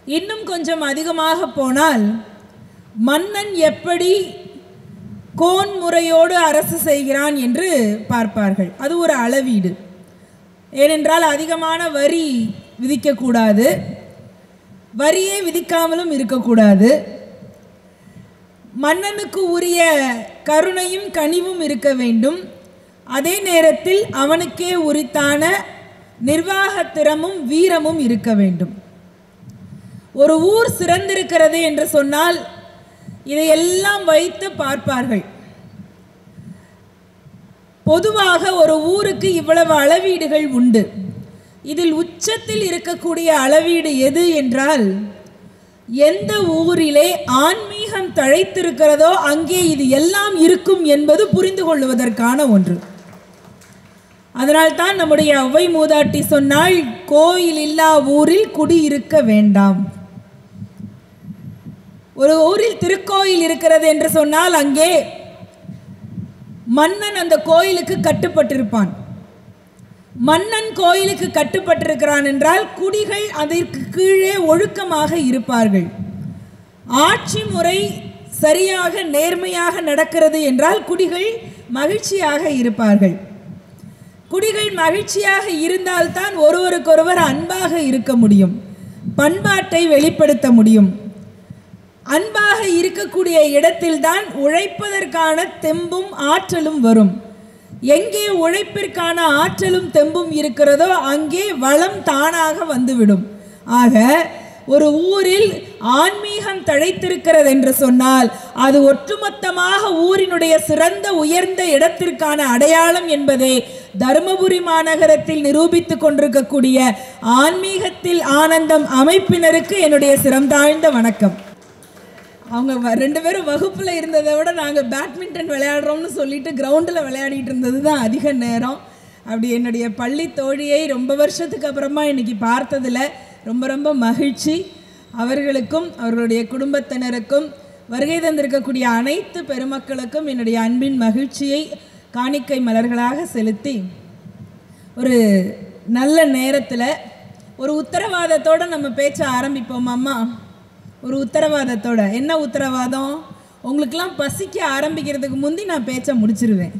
இன்னும் கொஞ்சம் அதிகமாக போனால் மன்னன் எப்படி கோன் முறையோடு அரசு செய்கிறான் என்று பார்ப்பார்கள். அது ஒரு அளவீடு. ஏனென்றால் அதிகமான வரி விதிக்கக்கூடாது, வரியே விதிக்காமலும் இருக்கக்கூடாது. மன்னனுக்கு உரிய கருணையும் கனிவும் இருக்க வேண்டும். அதே நேரத்தில் அவனுக்கே உரித்தான நிர்வாகத்திறமும் வீரமும் இருக்க வேண்டும். ஒரு ஊர் சிறந்திருக்கிறது என்று சொன்னால் இதையெல்லாம் வைத்து பார்ப்பார்கள். பொதுவாக ஒரு ஊருக்கு இவ்வளவு அளவீடுகள் உண்டு. இதில் உச்சத்தில் இருக்கக்கூடிய அளவீடு எது என்றால், எந்த ஊரிலே ஆன்மீகம் தழைத்திருக்கிறதோ அங்கே இது எல்லாம் இருக்கும் என்பது புரிந்து கொள்வதற்கான ஒன்று. அதனால்தான் நம்முடைய ஔவை மூதாட்டி சொன்னால், கோயில் இல்லா ஊரில் குடியிருக்க வேண்டாம். ஒரு ஊரில் திருக்கோயில் இருக்கிறது என்று சொன்னால் அங்கே மன்னன் அந்த கோயிலுக்கு கட்டுப்பட்டிருப்பான். மன்னன் கோயிலுக்கு கட்டுப்பட்டிருக்கிறான் என்றால் குடிகள் அதற்கு கீழே ஒழுக்கமாக இருப்பார்கள். ஆட்சி முறை சரியாக நேர்மையாக நடக்கிறது என்றால் குடிகள் மகிழ்ச்சியாக இருப்பார்கள். குடிகள் மகிழ்ச்சியாக இருந்தால்தான் ஒருவருக்கொருவர் அன்பாக இருக்க முடியும், பண்பாட்டை வெளிப்படுத்த முடியும். அன்பாக இருக்கக்கூடிய இடத்தில்தான் உழைப்பதற்கான தெம்பும் ஆற்றலும் வரும். எங்கே உழைப்பிற்கான ஆற்றலும் தெம்பும் இருக்கிறதோ அங்கே வளம் தானாக வந்துவிடும். ஆக ஒரு ஊரில் ஆன்மீகம் தழைத்திருக்கிறது என்று சொன்னால் அது ஒட்டுமொத்தமாக ஊரினுடைய சிறந்த உயர்ந்த இடத்திற்கான அடையாளம் என்பதை தருமபுரி மாநகரத்தில் நிரூபித்துக் கொண்டிருக்கக்கூடிய ஆன்மீகத்தில் ஆனந்தம் அமைப்பினருக்கு என்னுடைய சிறந்தாழ்ந்த வணக்கம். அவங்க 2 பேரும் வகுப்பில் இருந்ததை விட நாங்கள் பேட்மிண்டன் விளையாடுறோம்னு சொல்லிட்டு கிரவுண்டில் விளையாடிட்டு இருந்தது தான் அதிக நேரம். அப்படி என்னுடைய பள்ளி தோழியை ரொம்ப வருஷத்துக்கு அப்புறமா இன்றைக்கி பார்த்ததில் ரொம்ப ரொம்ப மகிழ்ச்சி. அவர்களுக்கும் அவர்களுடைய குடும்பத்தினருக்கும் வருகை தந்திருக்கக்கூடிய அனைத்து பெருமக்களுக்கும் என்னுடைய அன்பின் மகிழ்ச்சியை காணிக்கை மலர்களாக செலுத்தி, ஒரு நல்ல நேரத்தில் ஒரு உத்தரவாதத்தோடு நம்ம பேச்ச ஆரம்பிப்போம். அம்மா, ஒரு உத்தரவாதத்தோட. என்ன உத்தரவாதம்? உங்களுக்கெல்லாம் பசிக்க ஆரம்பிக்கிறதுக்கு முந்தி நான் பேச்சை முடிச்சிருவேன்.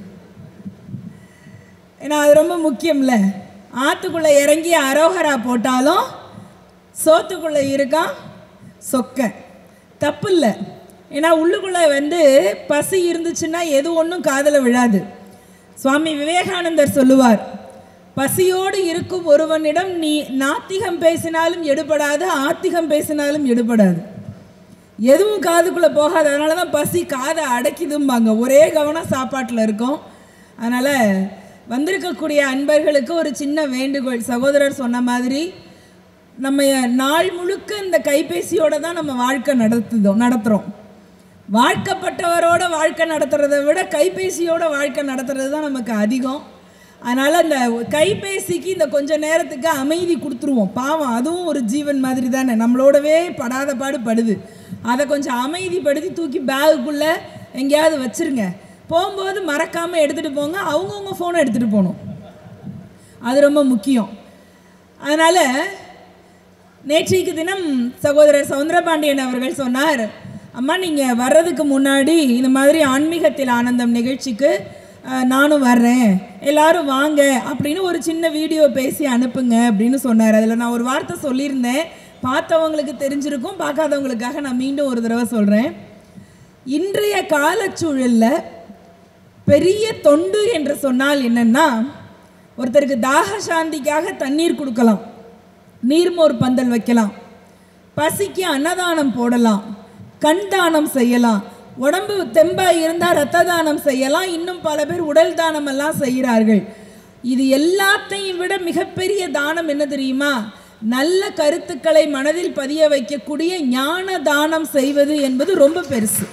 ஏன்னா அது ரொம்ப முக்கியம்ல. ஆற்றுக்குள்ளே இறங்கி அரோகரா போட்டாலும் சோத்துக்குள்ளே இருக்கான் சொக்க. தப்பு இல்லை. ஏன்னா உள்ளுக்குள்ளே பசி இருந்துச்சுன்னா எது ஒன்றும் காதில் விழாது. சுவாமி விவேகானந்தர் சொல்லுவார், பசியோடு இருக்கும் ஒருவனிடம் நீ நாத்திகம் பேசினாலும் எடுபடாது, ஆத்திகம் பேசினாலும் எடுபடாது, எதுவும் காதுக்குள்ளே போகாது. அதனால தான் பசி காதை அடைக்குதும்பாங்க. ஒரே கவனம் சாப்பாட்டில் இருக்கும். அதனால் வந்திருக்கக்கூடிய அன்பர்களுக்கு ஒரு சின்ன வேண்டுகோள். சகோதரர் சொன்ன மாதிரி நம்ம நாள் முழுக்க இந்த கைபேசியோடு தான் நம்ம வாழ்க்கை நடத்துகிறோம். வாழ்க்கப்பட்டவரோட வாழ்க்கை நடத்துகிறத விட கைபேசியோட வாழ்க்கை நடத்துறது தான் நமக்கு அதிகம். அதனால் அந்த கைபேசிக்கு இந்த கொஞ்ச நேரத்துக்கு அமைதி கொடுத்துருவோம். பாவம், அதுவும் ஒரு ஜீவன் மாதிரி தானே, நம்மளோடவே படாத பாடு படுது. அதை கொஞ்சம் அமைதிப்படுத்தி தூக்கி பேகுக்குள்ளே எங்கேயாவது வச்சுருங்க. போகும்போது மறக்காமல் எடுத்துகிட்டு போங்க. அவங்கவுங்க ஃபோனை எடுத்துகிட்டு போகணும், அது ரொம்ப முக்கியம். அதனால் நேற்றைக்கு தினம் சகோதரர் சவுந்தரபாண்டியன் அவர்கள் சொன்னார், அம்மா நீங்கள் வர்றதுக்கு முன்னாடி இந்த மாதிரி ஆன்மீகத்தில் ஆனந்தம் நிகழ்ச்சிக்கு நானும் வர்றேன், எல்லோரும் வாங்க அப்படின்னு ஒரு சின்ன வீடியோ பேசி அனுப்புங்க அப்படின்னு சொன்னார். அதில் நான் ஒரு வார்த்தை சொல்லியிருந்தேன், பார்த்தவங்களுக்கு தெரிஞ்சிருக்கும், பார்க்காதவங்களுக்காக நான் மீண்டும் ஒரு தடவை சொல்கிறேன். இன்றைய காலச்சூழலில் பெரிய தொண்டு என்று சொன்னால் என்னென்னா, ஒருத்தருக்கு தாக சாந்திக்காக தண்ணீர் கொடுக்கலாம், நீர்மோர் பந்தல் வைக்கலாம், பசிக்கு அன்னதானம் போடலாம், கண் தானம் செய்யலாம், உடம்பு தெம்பாக இருந்தால் இரத்த தானம் செய்யலாம், இன்னும் பல பேர் உடல் தானம் எல்லாம் செய்கிறார்கள். இது எல்லாத்தையும் விட மிகப்பெரிய தானம் என்ன தெரியுமா? நல்ல கருத்துக்களை மனதில் பதிய வைக்கக்கூடிய ஞான தானம் செய்வது என்பது ரொம்ப பெருசு.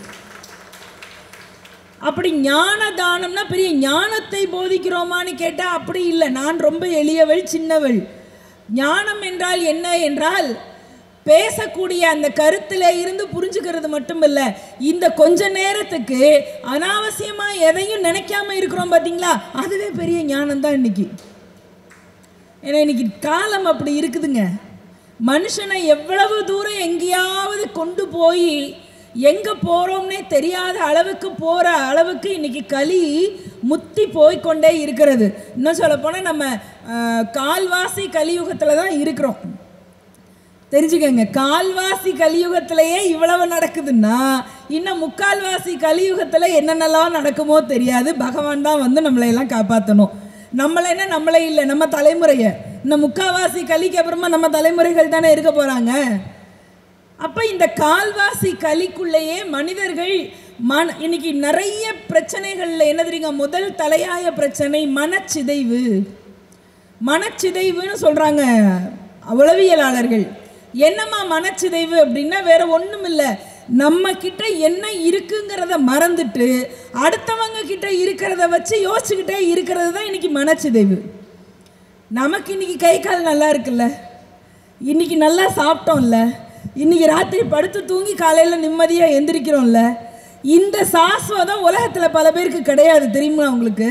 அப்படி ஞான தானம்னா பெரிய ஞானத்தை போதிக்கிறோமான்னு கேட்டால் அப்படி இல்லை. நான் ரொம்ப எளியவள், சின்னவள். ஞானம் என்றால் என்ன என்றால், பேசக்கூடிய அந்த கருத்தில் இருந்து புரிஞ்சுக்கிறது மட்டுமில்ல, இந்த கொஞ்ச நேரத்துக்கு அனாவசியமாக எதையும் நினைக்காம இருக்கிறோம் பார்த்தீங்களா, அதுவே பெரிய ஞானம் தான் இன்னைக்கு. ஏன்னா இன்னைக்கு காலம் அப்படி இருக்குதுங்க. மனுஷனை எவ்வளவு தூரம் எங்கேயாவது கொண்டு போய் எங்கே போகிறோம்னே தெரியாத அளவுக்கு போகிற அளவுக்கு இன்றைக்கி களி முத்தி போய்கொண்டே இருக்கிறது. இன்னும் சொல்லப்போனால் நம்ம கால்வாசி கலியுகத்தில் தான் இருக்கிறோம். தெரிஞ்சுக்கங்க, கால்வாசி கலியுகத்திலேயே இவ்வளவு நடக்குதுன்னா இன்னும் முக்கால்வாசி கலியுகத்தில் என்னென்னலாம் நடக்குமோ தெரியாது. பகவான் தான் வந்து நம்மளையெல்லாம் காப்பாற்றணும். நம்மளே இல்லை, நம்ம தலைமுறையை. இன்னும் முக்கால்வாசி கலிக்கு அப்புறமா நம்ம தலைமுறைகள் தானே இருக்க போகிறாங்க. அப்போ இந்த கால்வாசி கலிக்குள்ளேயே மனிதர்கள் இன்னைக்கு நிறைய பிரச்சனைகளில் என்ன தெரியுங்க, முதல் தலையாய பிரச்சனை மனச்சிதைவு. மனச்சிதைவுன்னு சொல்கிறாங்க உளவியலாளர்கள். என்னம்மா மனச்சிதைவு அப்படின்னா வேற ஒன்றும் இல்லை, நம்ம கிட்ட என்ன இருக்குங்கிறத மறந்துட்டு அடுத்தவங்க கிட்ட இருக்கிறத வச்சு யோசிச்சுக்கிட்டே இருக்கிறது தான் இன்னைக்கு மனச்சிதைவு. நமக்கு இன்னைக்கு கை கால் நல்லா இருக்குல்ல, இன்னைக்கு நல்லா சாப்பிட்டோம்ல, இன்னைக்கு ராத்திரி படுத்து தூங்கி காலையில் நிம்மதியாக எந்திரிக்கிறோம்ல, இந்த சாஸ்வதம் உலகத்தில் பல பேருக்கு கிடையாது. தெரியுமா உங்களுக்கு?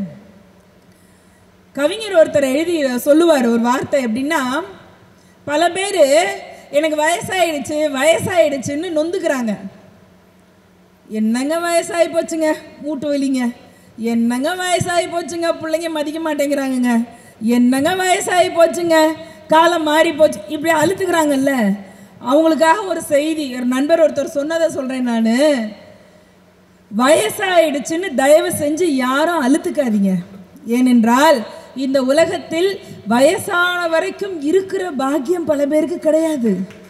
கவிஞர் ஒருத்தர் எழுதி சொல்லுவார் ஒரு வார்த்தை எப்படின்னா, பல பேர் எனக்கு வயசாயிடுச்சுன்னு நொந்துக்கிறாங்க. என்னங்க வயசாகி போச்சுங்க, மூட்டு வலிங்க, என்னங்க வயசாகி போச்சுங்க, பிள்ளைங்க மதிக்க மாட்டேங்கிறாங்கங்க, என்னங்க வயசாகி போச்சுங்க, காலம் மாறி போச்சு, இப்படி அழுத்துக்கிறாங்கல்ல. அவங்களுக்காக ஒரு செய்தி, ஒரு நண்பர் ஒருத்தர் சொன்னதை சொல்கிறேன் நான். வயசாயிடுச்சுன்னு தயவு செஞ்சு யாரும் அழுத்துக்காதீங்க. ஏனென்றால் இந்த உலகத்தில் வயசான வரைக்கும் இருக்கிற பாக்கியம் பல பேருக்கு கிடையாது.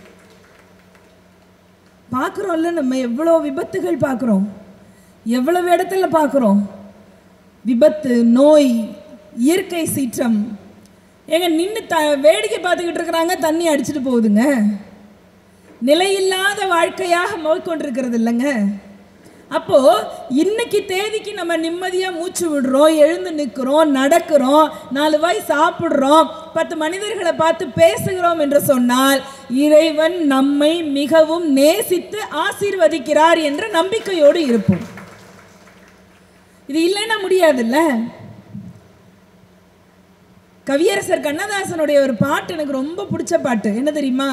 பார்க்குறோம்ல, நம்ம எவ்வளோ விபத்துகள் பார்க்குறோம், எவ்வளவு இடத்துல பார்க்குறோம். விபத்து, நோய், இயற்கை சீற்றம். எங்க நின்று வேடிக்கை பார்த்துக்கிட்டு இருக்கிறாங்க, தண்ணி அடிச்சுட்டு போகுதுங்க. நிலையில்லாத வாழ்க்கையாக போய்கொண்டிருக்கிறது இல்லைங்க. அப்போ இன்னைக்கு தேதிக்கு நம்ம நிம்மதியா மூச்சு விடுறோம், எழுந்து நிற்கிறோம், நடக்கிறோம், 4 வாய் சாப்பிடுறோம், 10 மனிதர்களை பார்த்து பேசுகிறோம் என்று சொன்னால் இறைவன் நம்மை மிகவும் நேசித்து ஆசீர்வதிக்கிறார் என்ற நம்பிக்கையோடு இருப்போம். இது இல்லைன்னா முடியாதுல்ல. கவியரசர் கண்ணதாசனுடைய ஒரு பாட்டு எனக்கு ரொம்ப பிடிச்ச பாட்டு. என்ன தெரியுமா?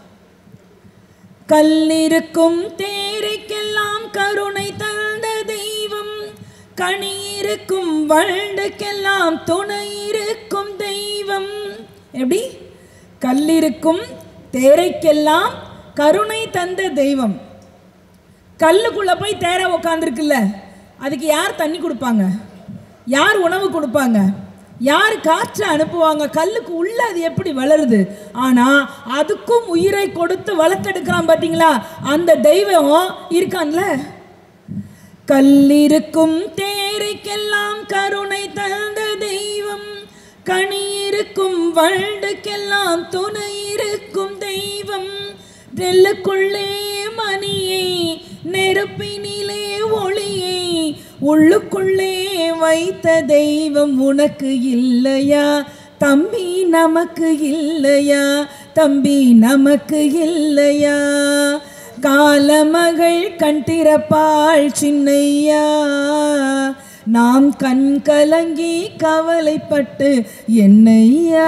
கல்லிருக்கும் தேரைக்கெல்லாம் கருணை தந்த தெய்வம், கனியிருக்கும் வண்டுக்கெல்லாம் துணை இருக்கும் தெய்வம். எப்படி? கல்லிருக்கும் தேரைக்கெல்லாம் கருணை தந்த தெய்வம். கல்லுக்குள்ள போய் தேரை உக்காந்துருக்குல்ல, அதுக்கு யார் தண்ணி கொடுப்பாங்க, யார் உணவு கொடுப்பாங்க, யார் காற்று அனுப்புவாங்க? கல்லுக்கு உள்ள அது எப்படி வளருது? ஆனால் அதுக்கும் உயிரை கொடுத்து வளர்த்தெடுக்கிறான் பார்த்தீங்களா, அந்த தெய்வம் இருக்கான்ல. கல்லிருக்கும் தேரைக்கெல்லாம் கருணை தந்த தெய்வம், கனியிருக்கும் வண்டுக்கெல்லாம் துணை இருக்கும் தெய்வம். நெல்லுக்குள்ளே மணியை, நெருப்பினிலே ஒளியை உள்ளுக்குள்ளே வைத்த தெய்வம் உனக்கு இல்லையா தம்பி, நமக்கு இல்லையா தம்பி, நமக்கு இல்லையா? காலமகள் கண் திறப்பாள் சின்னையா, நாம் கண் கலங்கி கவலைப்பட்டு என்னையா?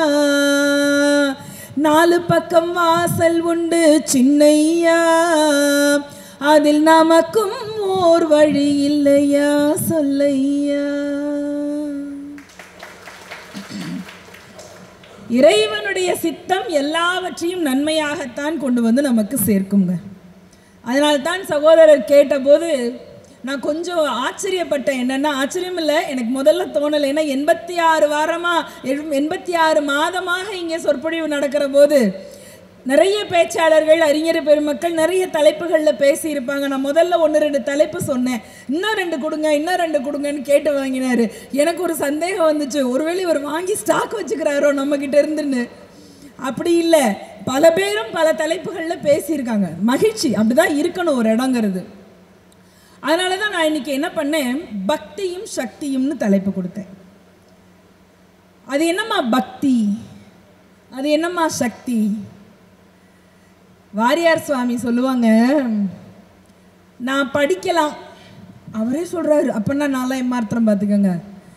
4 பக்கம் வாசல் உண்டு சின்னையா, அதில் நமக்கும் ஓர் வழி இல்லையா சொல்லையா? இறைவனுடைய சித்தம் எல்லாவற்றையும் நன்மையாகத்தான் கொண்டு வந்து நமக்கு சேர்க்குங்க. அதனால்தான் சகோதரர் கேட்டபோது நான் கொஞ்சம் ஆச்சரியப்பட்டேன். என்னென்னா, ஆச்சரியம் இல்லை, எனக்கு முதல்ல தோணலை. ஏன்னா 86 மாதமாக இங்கே சொற்பொழிவு நடக்கிற போது நிறைய பேச்சாளர்கள், அறிஞர் பெருமக்கள் நிறைய தலைப்புகளில் பேசியிருப்பாங்க. நான் முதல்ல 1-2 தலைப்பு சொன்னேன், இன்னும் 2 கொடுங்க, இன்னும் 2 கொடுங்கன்னு கேட்டு வாங்கினார். எனக்கு ஒரு சந்தேகம் வந்துச்சு, ஒருவேளை இவர் வாங்கி ஸ்டாக் வச்சுக்கிறாரோ நம்மக்கிட்ட இருந்துன்னு. அப்படி இல்லை, பல பேரும் பல தலைப்புகளில் பேசியிருக்காங்க. மகிழ்ச்சி, அப்படிதான் இருக்கணும் ஒரு இடங்கிறது. அதனால தான் நான் இன்னைக்கு என்ன பண்ணேன், பக்தியும் சக்தியும்னு தலைப்பு கொடுத்தேன். அது என்னம்மா பக்தி, அது என்னம்மா சக்தி? வாரியார் சுவாமி சொல்லுவாங்க, நான் படிக்கலாம், அவரே சொல்கிறாரு, அப்படின்னா நான்லாம் ஏமாத்திரம் பார்த்துக்கோங்க.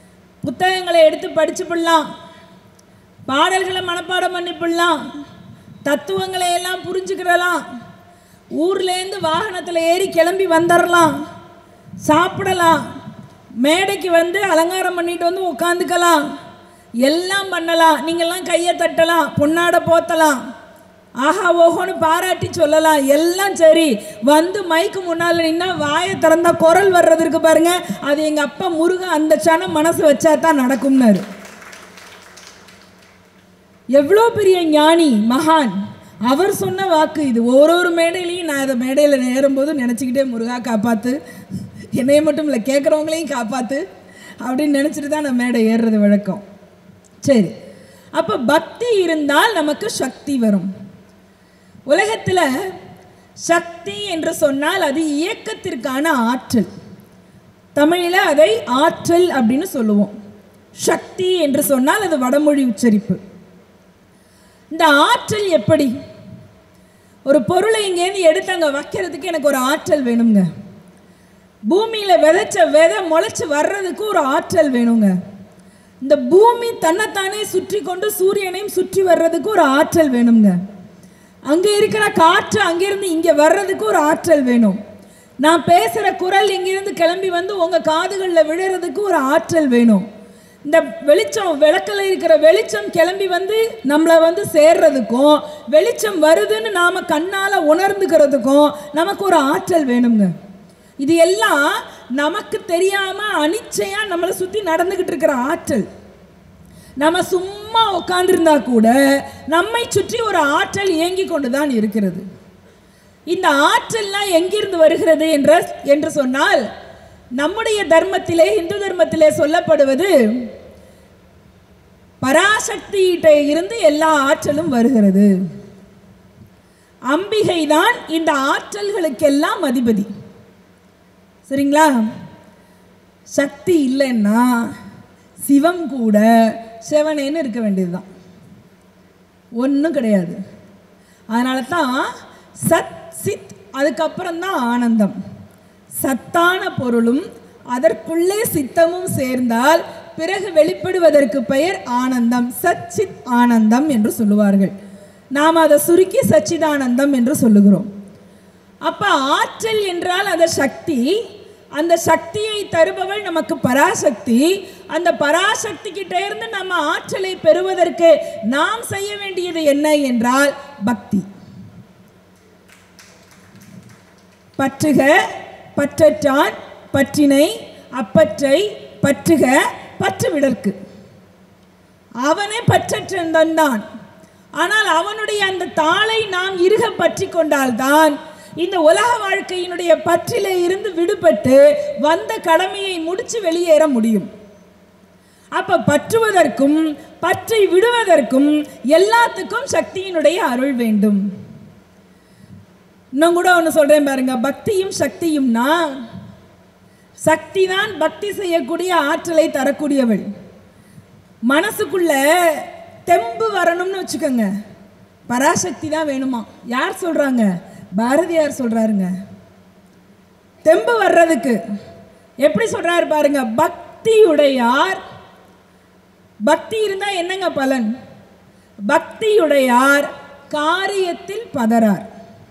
புத்தகங்களை எடுத்து படிச்சுப்பிடலாம், பாடல்களை மனப்பாடம் பண்ணிப்பிடலாம், தத்துவங்களை எல்லாம் புரிஞ்சுக்கிறலாம், ஊர்லேருந்து வாகனத்தில் ஏறி கிளம்பி வந்துடலாம், சாப்பிடலாம், மேடைக்கு வந்து அலங்காரம் பண்ணிட்டு வந்து உட்காந்துக்கலாம், எல்லாம் பண்ணலாம். நீங்கள்லாம் கையை தட்டலாம், பொன்னாடை போத்தலாம், ஆஹா ஓஹோன்னு பாராட்டி சொல்லலாம், எல்லாம் சரி. வந்து மைக்கு முன்னால் நின்னா வாயை திறந்தா குரல் வர்றதுக்கு பாருங்க, அது எங்கள் அப்பா முருகன் அந்த சனம் மனசு வச்சா தான் நடக்கும்னாரு. எவ்வளோ பெரிய ஞானி, மகான், அவர் சொன்ன வாக்கு இது. ஒரு மேடையிலையும் நான் அதை மேடையில் ஏறும்போது நினச்சிக்கிட்டே முருகா காப்பாற்று, என்னையை மட்டும் இல்லை கேட்குறவங்களையும் காப்பாற்று அப்படின்னு நினச்சிட்டு தான் நான் மேடை ஏறுறது வழக்கம். சரி, அப்போ பக்தி இருந்தால் நமக்கு சக்தி வரும். உலகத்தில் சக்தி என்று சொன்னால் அது இயக்கத்திற்கான ஆற்றல். தமிழில் அதை ஆற்றல் அப்படின்னு சொல்லுவோம். சக்தி என்று சொன்னால் அது வடமொழி உச்சரிப்பு. இந்த ஆற்றல் எப்படி? ஒரு பொருளை இங்கேருந்து எடுத்து அங்கே வைக்கிறதுக்கு எனக்கு ஒரு ஆற்றல் வேணுங்க. பூமியில் விதைச்ச விதை முளைச்சி வர்றதுக்கு ஒரு ஆற்றல் வேணுங்க. இந்த பூமி தன்னைத்தானே சுற்றி கொண்டு சூரியனையும் சுற்றி வர்றதுக்கு ஒரு ஆற்றல் வேணுங்க. அங்கே இருக்கிற காற்று அங்கேருந்து இங்கே வர்றதுக்கு ஒரு ஆற்றல் வேணும். நான் பேசுகிற குரல் இங்கேருந்து கிளம்பி வந்து உங்கள் காதுகளில் விழுறதுக்கு ஒரு ஆற்றல் வேணும். இந்த வெளிச்சம், விளக்கில் இருக்கிற வெளிச்சம் கிளம்பி வந்து நம்மளை வந்து சேர்றதுக்கும், வெளிச்சம் வருதுன்னு நாம் கண்ணால் உணர்ந்துக்கிறதுக்கும் நமக்கு ஒரு ஆற்றல் வேணுங்க. இது எல்லாம் நமக்கு தெரியாமல் அனிச்சையாக நம்மளை சுற்றி நடந்துக்கிட்டு இருக்கிற ஆற்றல். நம்ம சும்மா உட்காந்துருந்தா கூட நம்மை சுற்றி ஒரு ஆற்றல் இயங்கி கொண்டு தான் இருக்கிறது. இந்த ஆற்றல்லாம் எங்கிருந்து வருகிறது என்று சொன்னால், நம்முடைய தர்மத்திலே, இந்து தர்மத்திலே சொல்லப்படுவது பராசக்தியிட்ட இருந்து எல்லா ஆற்றலும் வருகிறது. அம்பிகை தான் இந்த ஆற்றல்களுக்கெல்லாம் அதிபதி. சரிங்களா? சக்தி இல்லைன்னா சிவம் கூட செவனேன்னு இருக்க வேண்டியதுதான், ஒன்றும் கிடையாது. அதனால தான் சத் சித், அதுக்கப்புறம் தான் ஆனந்தம். சத்தான பொருளும் அதற்குள்ளே சித்தமும் சேர்ந்தால் பிறகு வெளிப்படுவதற்கு பெயர் ஆனந்தம். சத் சித் ஆனந்தம் என்று சொல்லுவார்கள். நாம் அதை சுருக்கி சச்சிதானந்தம் என்று சொல்லுகிறோம். அப்போ ஆற்றல் என்றால் அது சக்தி. அந்த சக்தியை தருபவள் நமக்கு பராசக்தி. அந்த பராசக்தி கிட்ட இருந்து நம்ம ஆற்றலை பெறுவதற்கு நாம் செய்ய வேண்டியது என்ன என்றால் பக்தி. பற்றுக பற்றற்றான் பற்றினை அப்பற்றை பற்றுக பற்று விடற்கு. அவனே பற்றற்றன் தான். ஆனால் அவனுடைய அந்த தாளை நாம் இறுக பற்றி கொண்டால்தான் இந்த உலக வாழ்க்கையினுடைய பற்றிலே இருந்து விடுபட்டு வந்த கடமையை முடிச்சு வெளியேற முடியும். அப்ப பற்றுவதற்கும் பற்றை விடுவதற்கும் எல்லாத்துக்கும் சக்தியினுடைய அருள் வேண்டும். இன்னும் கூட ஒன்று சொல்றேன் பாருங்க, பக்தியும் சக்தியும்னா, சக்தி தான் பக்தி செய்யக்கூடிய ஆற்றலை தரக்கூடியவள். மனசுக்குள்ள தெம்பு வரணும்னு வச்சுக்கோங்க, பராசக்தி தான் வேணுமா. யார் சொல்றாங்க? பாரதியார் சொல்றாருங்க. தெம்பு வர்றதுக்கு எப்படி சொல்றாரு பாருங்க, பக்தியுடையார். பக்தி இருந்தா என்னங்க பலன்? பக்தியுடையார் காரியத்தில் பதறார்.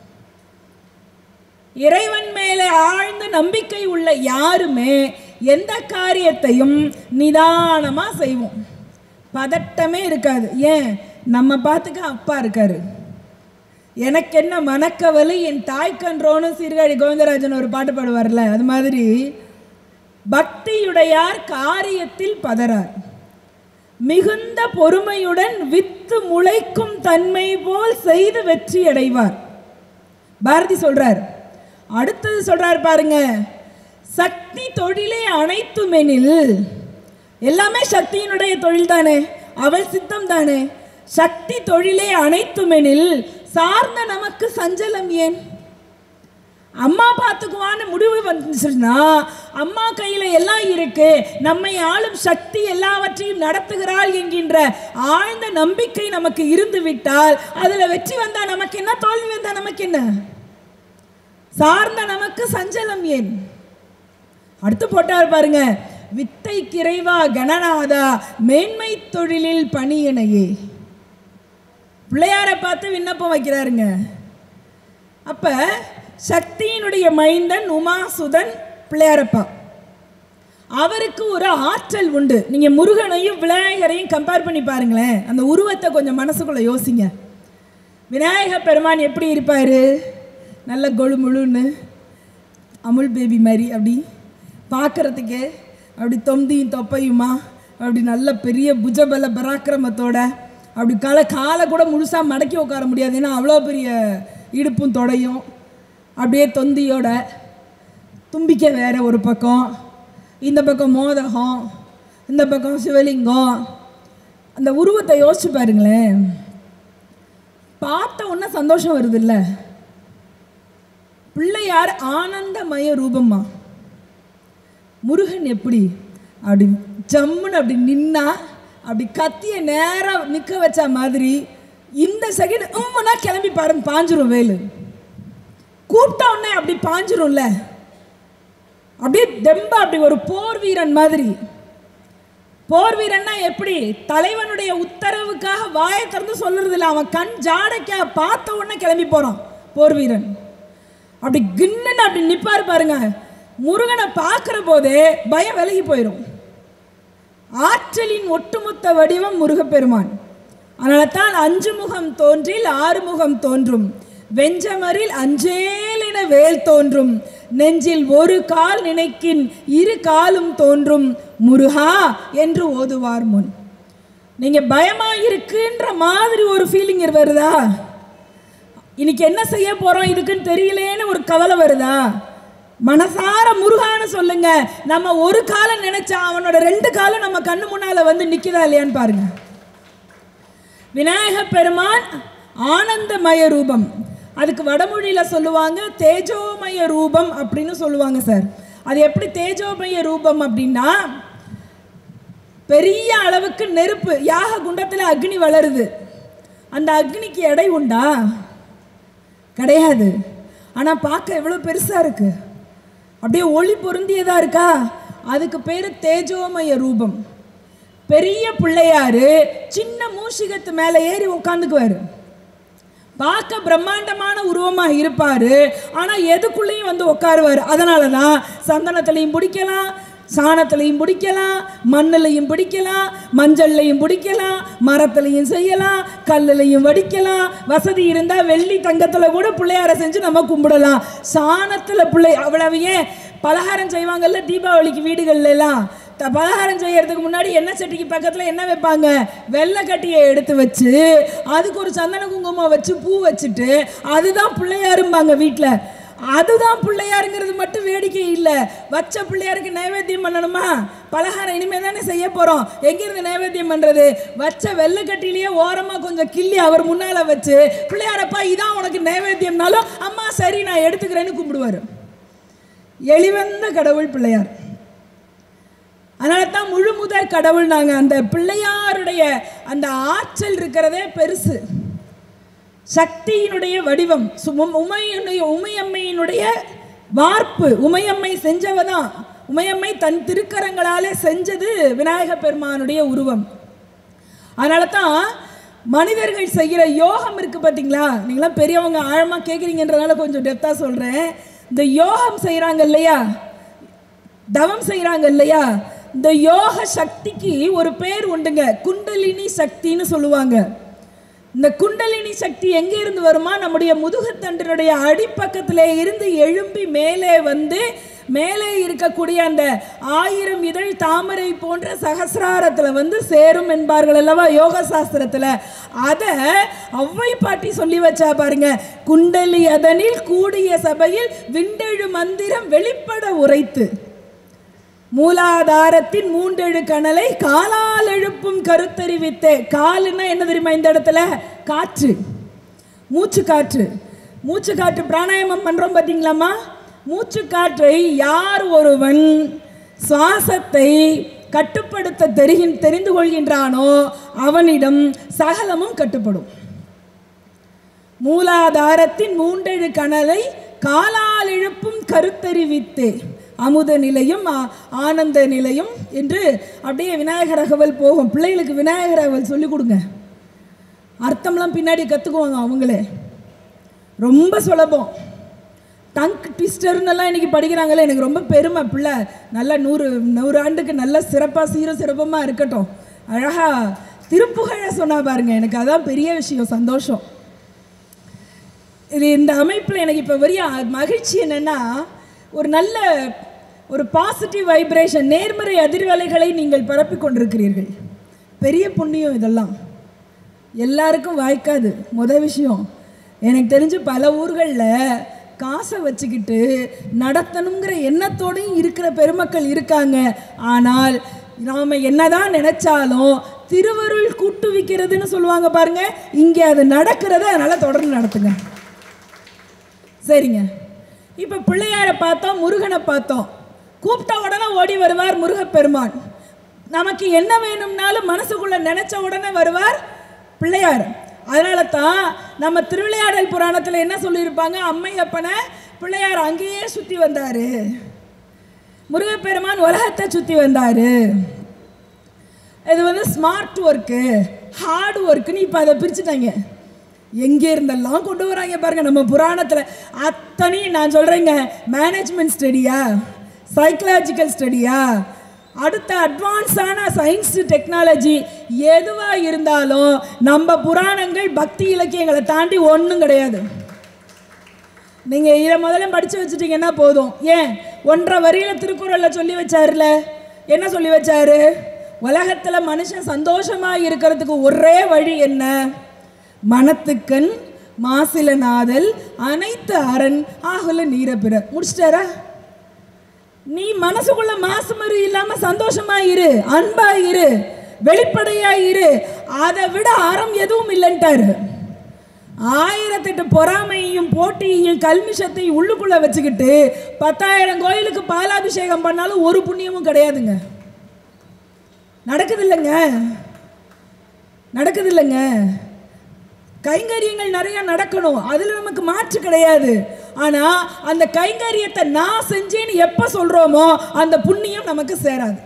இறைவன் மேலே ஆழ்ந்த நம்பிக்கை உள்ள யாருமே எந்த காரியத்தையும் நிதானமா செய்வோம், பதட்டமே இருக்காது. ஏன்? நம்ம பார்த்துக்க அப்பா இருக்காரு. எனக்கு என்ன மனக்கவலை என் தாய் கன்றோன்னு சீர்காழி கோவிந்தராஜன் ஒரு பாட்டு பாடுவார்ல, அது மாதிரி பக்தியுடையார் காரியத்தில் பதறார். மிகுந்த பொறுமையுடன் வித்து முளைக்கும் தன்மை போல் செய்து வெற்றி அடைவார். பாரதி சொல்றார். அடுத்தது சொல்றார் பாருங்க, சக்தி தொழிலே அனைத்துமெனில். எல்லாமே சக்தியினுடைய தொழில் தானே, அவள் சித்தம் தானே. சக்தி தொழிலே அனைத்துமெனில் சார்ந்த நமக்கு சஞ்சலம் ஏன்? அம்மா பார்த்துக்குவான்னு முடிவு வந்துச்சுன்னா, அம்மா கையில் எல்லாம் இருக்கு, நம்மை ஆளும் சக்தி எல்லாவற்றையும் நடத்துகிறாள் என்கின்ற ஆழ்ந்த நம்பிக்கை நமக்கு இருந்து விட்டால் அதில் வெற்றி வந்தா நமக்கு என்ன, தோல்வி வந்தா நமக்கு என்ன? சார்ந்த நமக்கு சஞ்சலம் ஏன்? அடுத்து போட்டார் பாருங்க, வித்தை கிரைவா கணநாதா மேன்மை தொழிலில் பணியனையே. பிள்ளையாரை பார்த்து விண்ணப்பம் வைக்கிறாருங்க. அப்போ சக்தியினுடைய மைந்தன் உமாசுதன் பிள்ளையாரப்பா. அவருக்கு ஒரு ஆற்றல் உண்டு. நீங்கள் முருகனையும் விநாயகரையும் கம்பேர் பண்ணி பாருங்களேன். அந்த உருவத்தை கொஞ்சம் மனசுக்குள்ளே யோசிங்க. விநாயக பெருமான் எப்படி இருப்பார்? நல்ல கொழுமுழுன்னு அமுல் பேபி மாதிரி அப்படி பார்க்குறதுக்கே அப்படி தொந்தியும் தொப்பையுமா அப்படி நல்ல பெரிய புஜபல பராக்கிரமத்தோட அப்படி காலை கூட முழுசாக மடக்கி உட்கார முடியாது, ஏன்னா அவ்வளோ பெரிய இடுப்பும் தொடையும், அப்படியே தொந்தியோட, தும்பிக்கை வேறு ஒரு பக்கம், இந்த பக்கம் மோதகம், இந்த பக்கம் சிவலிங்கம். அந்த உருவத்தை யோசிச்சு பாருங்களேன். பார்த்த உடனே சந்தோஷம் வருது இல்லை? பிள்ளையார் ஆனந்தமய ரூபம்மா. முருகன் எப்படி அப்படி ஜம்முன்னு அப்படி நின்னா அப்படி கத்திய நேராக நிற்க வச்ச மாதிரி இந்த செகண்ட் உம்முன்னா கிளம்பி பாருங்க, பாஞ்சிரும் வேலு. கூப்பிட்ட உடனே அப்படி பாஞ்சிரும்ல, அப்படியே தெம்பா அப்படி ஒரு போர் வீரன் மாதிரி. போர் வீரன்னா எப்படி? தலைவனுடைய உத்தரவுக்காக வாயை திறந்து சொல்றது இல்லை, அவன் கண் ஜாடைக்கா பார்த்த உடனே கிளம்பி போறான் போர் வீரன். அப்படி கின்னு அப்படி நிப்பார் பாருங்க. முருகனை பார்க்கிற போதே பயம் விலகி போயிடும். ஆற்றலின் ஒட்டுமொத்த வடிவம் முருகப்பெருமான். அதனால தான் 5 முகம் தோன்றில் 6 முகம் தோன்றும், வெஞ்சமரில் அஞ்சேலென வேல் தோன்றும், நெஞ்சில் ஒரு கால் நினைக்கின் 2 காலும் தோன்றும், முருகா என்று ஓதுவார் முன். நீங்க பயமா இருக்குன்ற மாதிரி ஒரு ஃபீலிங் வருதா? இன்னைக்கு என்ன செய்ய போறோம் இதுக்குன்னு தெரியலேன்னு ஒரு கவலை வருதா? மனசார முருகான்னு சொல்லுங்க. நம்ம ஒரு காலம் நினைச்சா அவனோட 2 காலம் நம்ம கண்ணு முன்னால வந்து நிக்குதா இல்லையான்னு பாருங்க. விநாயக பெருமான் ஆனந்தமய ரூபம். அதுக்கு வடமொழியில சொல்லுவாங்க தேஜோமய ரூபம் அப்படின்னு சொல்லுவாங்க சார். அது எப்படி தேஜோமய ரூபம் அப்படின்னா, பெரிய அளவுக்கு நெருப்பு யாக குண்டத்தில் அக்னி வளருது. அந்த அக்னிக்கு எடை உண்டா? கிடையாது. ஆனால் பார்க்க எவ்வளோ பெருசாக இருக்கு, அப்படியே ஒளி பொருந்தியதா இருக்கா? அதுக்கு பேர் தேஜோமய ரூபம். பெரிய பிள்ளையாரு சின்ன மூஷிகத்து மேலே ஏறி உட்காந்துக்குவாரு. பார்க்க பிரம்மாண்டமான உருவமாக இருப்பார், ஆனால் எதுக்குள்ளேயும் வந்து உட்காருவார். அதனால தான் சந்தனத்திலையும் பிடிக்கலாம், சாணத்திலையும் பிடிக்கலாம், மண்ணிலையும் பிடிக்கலாம், மஞ்சள்லையும் பிடிக்கலாம், மரத்துலையும் செய்யலாம், கல்லுலையும் வடிக்கலாம். வசதி இருந்தால் வெள்ளி தங்கத்தில் கூட பிள்ளையார செஞ்சு நம்ம கும்பிடலாம். சாணத்தில் பிள்ளை அவ்வளவு ஏன் பலகாரம் செய்வாங்கல்ல தீபாவளிக்கு வீடுகள்ல எல்லாம், பலகாரம் செய்யறதுக்கு முன்னாடி எண்ணெய் சட்டிக்கு பக்கத்தில் என்ன வைப்பாங்க? வெள்ளை கட்டியை எடுத்து வச்சு அதுக்கு ஒரு சந்தன குங்குமம் வச்சு பூ வச்சுட்டு அதுதான் பிள்ளையாரும்பாங்க வீட்டில். அதுதான் பிள்ளையாருங்கிறது மட்டும் வேடிக்கை இல்லை. வச்ச பிள்ளையாருக்கு நைவேத்தியம் பண்ணணுமா? பலகாரம் இனிமே தானே செய்ய போகிறோம், எங்கேருந்து நைவேத்தியம் பண்ணுறது? வச்ச வெள்ளைக்கட்டிலேயே ஓரமாக கொஞ்சம் கிள்ளி அவர் முன்னால் வச்சு பிள்ளையாரப்பா இதான் உனக்கு நைவேத்தியம்னாலும் அம்மா சரி நான் எடுத்துக்கிறேன்னு கும்பிடுவார். எளிவந்த கடவுள் பிள்ளையார். அதனால தான் முழு முதற் கடவுள். நாங்கள் அந்த பிள்ளையாருடைய அந்த ஆற்றல் இருக்கிறதே பெருசு. சக்தியினுடைய வடிவம், உமையம்மையினுடைய வார்ப்பு. உமையம்மை செஞ்சவதான், உமையம்மை தன் திருக்கரங்களாலே செஞ்சது விநாயக பெருமானுடைய உருவம். அதனால தான் மனிதர்கள் செய்கிற யோகம் இருக்கு பார்த்தீங்களா? நீங்களாம் பெரியவங்க ஆழமாக கேட்குறீங்கன்றதுனால கொஞ்சம் டெப்த்தாக சொல்கிறேன். இந்த யோகம் செய்கிறாங்க இல்லையா, தவம் செய்கிறாங்க இல்லையா, இந்த யோக சக்திக்கு ஒரு பேர் உண்டுங்க, குண்டலினி சக்தின்னு சொல்லுவாங்க. இந்த குண்டலினி சக்தி எங்கே இருந்து வருமா? நம்முடைய முதுகுத்தண்டினுடைய அடிப்பக்கத்திலே இருந்து எழும்பி மேலே வந்து மேலே இருக்கக்கூடிய அந்த 1000 இதழ் தாமரை போன்ற சகசிராரத்தில் வந்து சேரும் என்பார்கள் அல்லவா யோக சாஸ்திரத்தில். அதை ஒளவை பாட்டி சொல்லி வச்சா பாருங்க. குண்டலி அதனில் கூடிய சபையில் விண்டெழு மந்திரம் வெளிப்பட உரைத்து மூலாதாரத்தின் 3 கணலை காலால் எழுப்பும் கருத்தறிவித்தே. காலுன்னா என்ன தெரியுமா? இந்த இடத்துல காற்று, மூச்சு காற்று. மூச்சு காற்று பிராணாயாமம் பண்ணுறோம் பார்த்தீங்களாம்மா? மூச்சு காற்றை யார் ஒருவன் சுவாசத்தை கட்டுப்படுத்த தெரிந்து கொள்கின்றானோ அவனிடம் சகலமும் கட்டுப்படும். மூலாதாரத்தின் 3 கணலை காலால் எழுப்பும் கருத்தறிவித்தே அமுத நிலையும் ஆனந்த நிலையும் என்று அப்படியே விநாயகர் அகவல் போகும். பிள்ளைகளுக்கு விநாயகர் அகவல் சொல்லிக் கொடுங்க. அர்த்தம்லாம் பின்னாடி கற்றுக்குவாங்க அவங்களே. ரொம்ப சுலபம். டங்க் ட்விஸ்டர்னெல்லாம் இன்றைக்கி படிக்கிறாங்களே, எனக்கு ரொம்ப பெருமை. பிள்ளை நல்லா 100 ஆண்டுக்கு நல்ல சிறப்பாக சீரும் சிறப்பமாக இருக்கட்டும். அழகாக திருப்புகழை சொன்னா பாருங்க, எனக்கு அதான் பெரிய விஷயம், சந்தோஷம். இது இந்த அமைப்பில் எனக்கு இப்போ பெரிய மகிழ்ச்சி என்னென்னா, ஒரு நல்ல ஒரு பாசிட்டிவ் வைப்ரேஷன், நேர்மறை அதிர்வலைகளை நீங்கள் பரப்பி கொண்டிருக்கிறீர்கள். பெரிய புண்ணியம் இதெல்லாம். எல்லாருக்கும் வாய்க்காது. முதல் விஷயம், எனக்கு தெரிஞ்சு பல ஊர்களில் காசை வச்சுக்கிட்டு நடத்தணுங்கிற எண்ணத்தோடையும் இருக்கிற பெருமக்கள் இருக்காங்க. ஆனால் நாம் என்னதான் நினைச்சாலும் திருவருள் கூட்டுவிக்கிறதுன்னு சொல்லுவாங்க பாருங்க, இங்கே அது நடக்கிறது. அதனால் தொடர்ந்து நடத்துங்க. சரிங்க, இப்போ பிள்ளையாரை பார்த்தோம், முருகனை பார்த்தோம். கூப்பிட்ட உடனே ஓடி வருவார் முருகப்பெருமான். நமக்கு என்ன வேணும்னாலும் மனசுக்குள்ளே நினச்ச உடனே வருவார் பிள்ளையார். அதனால தான் நம்ம திருவிளையாடல் புராணத்தில் என்ன சொல்லியிருப்பாங்க, அம்மையப்பனை பிள்ளையார் அங்கேயே சுற்றி வந்தார், முருகப்பெருமான் உலகத்தை சுற்றி வந்தார். இது வந்து ஸ்மார்ட் ஒர்க்கு, ஹார்ட் ஒர்க்குன்னு இப்போ அதை பிரிச்சுட்டாங்க. எங்கே இருந்தெல்லாம் கொண்டு வராங்க பாருங்க நம்ம புராணத்தில். அத்தனையும் நான் சொல்கிறேங்க, மேனேஜ்மெண்ட் ஸ்டடியா, சைக்கலாஜிக்கல் ஸ்டடியா, அடுத்த அட்வான்ஸான சயின்ஸ் டெக்னாலஜி எதுவாக இருந்தாலும் நம்ம புராணங்கள் பக்தி இலக்கியங்களை தாண்டி ஒன்றும் கிடையாது. நீங்கள் இதை முதல்ல படித்து வச்சுட்டிங்கன்னா போதும். ஏன் 1.5 வரியில் திருக்குறளில் சொல்லி வச்சார்ல, என்ன சொல்லி வச்சாரு? உலகத்தில் மனுஷன் சந்தோஷமாக இருக்கிறதுக்கு ஒரே வழி என்ன? மனத்துக்கண் மாசிலநாதல் அனைத்து அரண் ஆகுல நீரை பிற. முடிச்சிட்டாரா? நீ மனசுக்குள்ள மாசு மறு இல்லாம சந்தோஷமா இரு, அன்பா இரு, வெளிப்படையா இரு. அதை விட அறம் எதுவும் இல்லைன்ட்டாரு. 1008 பொறாமையையும் போட்டியையும் கல்மிஷத்தையும் உள்ளுக்குள்ள வச்சுக்கிட்டு 10,000 கோயிலுக்கு பாலாபிஷேகம் பண்ணாலும் ஒரு புண்ணியமும் கிடையாதுங்க. நடக்குது இல்லைங்க. கைங்கரியங்கள் நிறைய நடக்கணும், அதுல நமக்கு மாற்று கிடையாது. ஆனா அந்த கைங்கரியத்தை நான் செஞ்சேன்னு எப்ப சொல்றோமோ அந்த புண்ணியம் நமக்கு சேராது.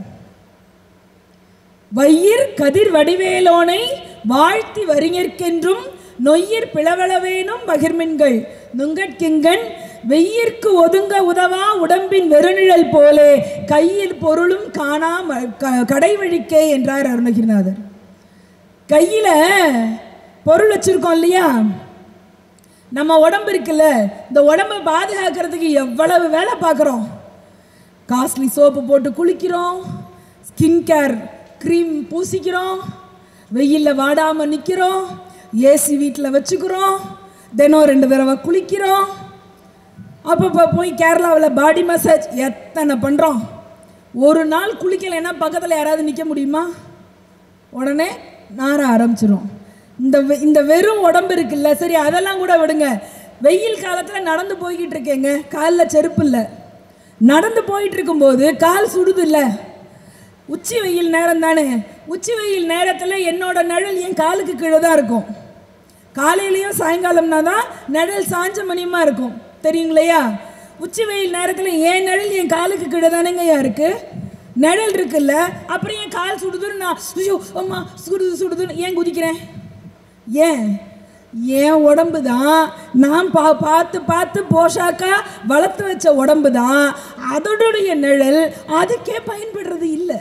வையிர் கதிர் வடிவேலோனை வாழ்த்தி வரிஞர்க்கென்றும் நொய்யிர் பிளவளவேனும் பகிர்மின்கள் நுங்கட்கிங்கன் வெய்யிற்கு ஒதுங்க உதவா உடம்பின் வெறுநிழல் போலே கையில் பொருளும் காணா கடைவழிக்கே என்றார் அருணகிரிநாதர். கையில பொருள் வச்சிருக்கோம் இல்லையா, நம்ம உடம்பு இருக்குல்ல, இந்த உடம்பை பாதுகாக்கிறதுக்கு எவ்வளவு வேலை பார்க்குறோம். காஸ்ட்லி சோப்பு போட்டு குளிக்கிறோம், ஸ்கின் கேர் க்ரீம் பூசிக்கிறோம், வெயிலில் வாடாமல் நிற்கிறோம், ஏசி வீட்டில் வச்சுக்கிறோம், தினம் 2 தடவை குளிக்கிறோம், அப்பப்போ போய் கேரளாவில் பாடி மசாஜ் எத்தனை பண்ணுறோம். ஒரு நாள் குளிக்கலைன்னா பக்கத்தில் யாராவது நிற்க முடியுமா? உடனே நார ஆரம்பிச்சிடும். இந்த வெறும் உடம்பு இருக்குல்ல, சரி அதெல்லாம் கூட விடுங்க. வெயில் காலத்தில் நடந்து போய்கிட்டு இருக்கேங்க, காலில் செருப்பு இல்லை, நடந்து போயிட்டு இருக்கும்போது கால் சுடுது இல்லை, உச்சி வெயில் நேரம் தானே. உச்சி வெயில் நேரத்தில் என்னோட நிழல் என் காலுக்கு கீழே தான் இருக்கும். காலையிலையும் சாயங்காலம்னா தான் நிழல் சாஞ்ச மணியமாக இருக்கும், தெரியுங்களையா? உச்சி வெயில் நேரத்தில் என் நிழல் என் காலுக்கு கீழே தானேங்கய்யா இருக்குது. நிழல் இருக்குல்ல, அப்புறம் என் கால் சுடுதுன்னு நான் ஐயோ அம்மா சுடுதுன்னு ஏன் குதிக்கிறேன்? ஏன் என் உடம்பு தான் நான் பார்த்து போஷாக்கா வளர்த்து வச்ச உடம்பு தான், அதோடைய நிழல் அதுக்கே பயன்படுறது இல்லை.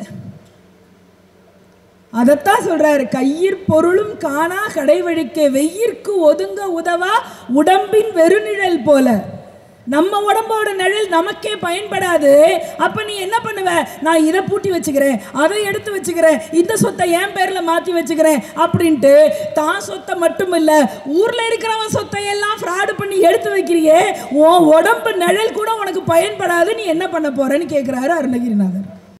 அதைத்தான் சொல்றாரு, கையிற் பொருளும் காணா கடைவழிக்கே வெய்யிற்கு ஒதுங்க உதவா உடம்பின் வெறுநிழல் போல. நம்ம உடம்போட நிழல் நமக்கே பயன்படாது. அப்ப நீ என்ன பண்ணுவ? நான் இதை பூட்டி வச்சுக்கிறேன், அதை எடுத்து வச்சுக்கிறேன், இந்த சொத்தை என் பேர்ல மாற்றி வச்சுக்கிறேன் அப்படின்ட்டு தான் சொத்தை மட்டும் இல்லை, ஊர்ல இருக்கிறவன் சொத்தை எல்லாம் ஃப்ராடு பண்ணி எடுத்து வைக்கிறியே, உன் உடம்பு நிழல் கூட உனக்கு பயன்படாது, நீ என்ன பண்ண போறன்னு கேட்கிறாரு அருணகிரிநாதர்.